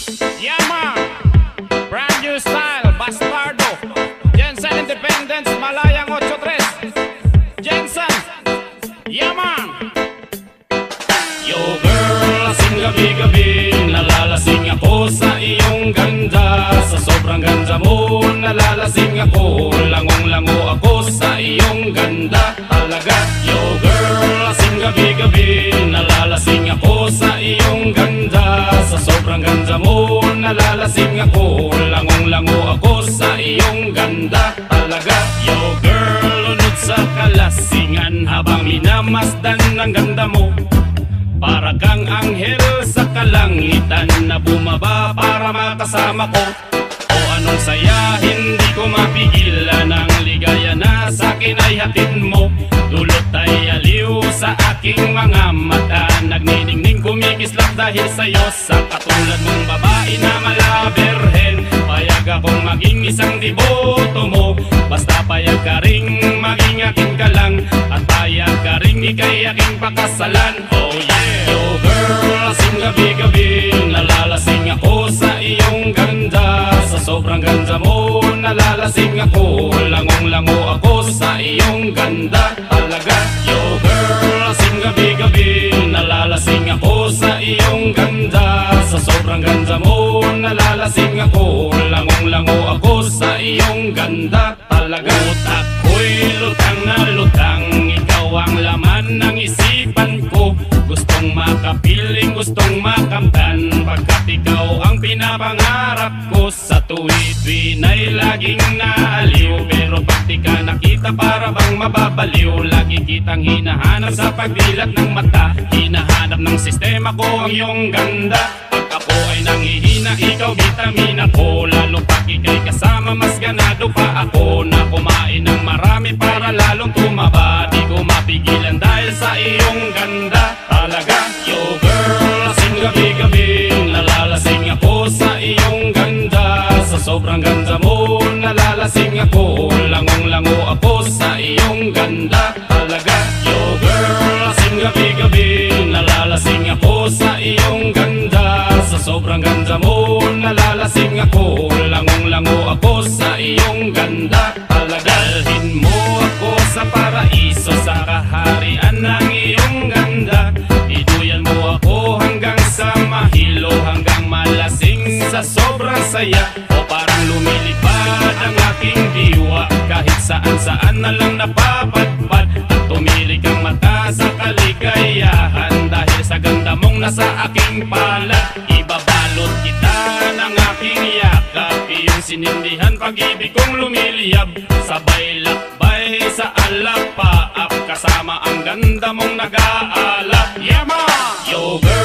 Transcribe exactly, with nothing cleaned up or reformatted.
Yama, brand new style, Bastardo, Jensen Independence, Malayang eight three, Jensen, Yama. Yo girl, lasing gabi-gabi, nalalasing ako sa iyong ganda. Sa sobrang ganda mo, nalalasing ako, langong-lango ako sa iyong ganda talaga. Yo girl, lasing gabi-gabi, nalalasing ako sa iyong ganda. Sa sobrang ganda mo, nalalasing ako, langong-lango ako sa iyong ganda talaga. Yo girl, lunod sa kalasingan habang minamasdan ng ganda mo. Para kang anghel sa kalangitan na bumaba para makasama ko. O anong saya, hindi ko mapigilan ang ligaya na sa'kin ay hatid mo. Dulot ay aliw sa aking mga mata, nagniningning kumikislap dahil sa'yo. Sa katulad mong babae na malaberhen, payag akong maging isang deboto mo. Basta payag ka ring maging akin ka lang, at payag ka ring ikay aking pakasalan. Oh yeah! Yo girl, lasing gabi-gabi, nalalasing ako sa iyong ganda. Sa sobrang ganda mo, nalalasing ako, langong-lango ako sa iyong ganda talaga. Yo girl, lasing gabi-gabi, nalalasing ako sa iyong ganda. Sa sobrang ganda mo, nalalasing ako, langong-lango ako sa iyong ganda talaga. Utak ko'y lutang na lutang, ikaw ang laman ng isipan ko. Gustong makapiling, gustong makamtan, pagkat ikaw ang pinapangarap ko. Sa tuwid-tuwid ay laging naaliw, pero pag di ka nakita para bang mababaliw. Lagi kitang hinahanap sa pagdilat ng mata, hinahanap ng sistema ko ang iyong ganda. Pag ako ay nangihina, ikaw vitamina ko, lalo pag ikay kasama mas ganado pa ako. Na kumain ng marami para lalong tumaba, di ko mapigilan dahil sa iyong ganda talaga. Yo girl, lasing gabi-gabi, nalalasing ako sa iyong ganda. Sa sobrang ganda mo, nalalasing ako, langong-lango ako sa iyong ganda talaga. Yo girl, lasing gabi-gabi, nalalasing ako sa iyong ganda. Sa sobrang ganda mo, nalalasing ako, langong-lango ako sa iyong ganda talaga. Dalhin mo ako sa paraiso, sa kaharian ng iyong ganda. Iduyan mo ako hanggang sa mahilo, hanggang malasing sa sobrang saya. O parang lumilipad ang aking diwa, kahit saan-saan na lang napapadpad. At tumirik ang mata sa kaligayahan, dahil sa ganda mong nasa aking palad. Ibabalot kita ng aking yakap, iyong sinindihan pag-ibig kong lumiliyab. Sabay lakbay sa alapaap, kasama ang ganda mong nag-aalap. Yeah ma! Yo girl,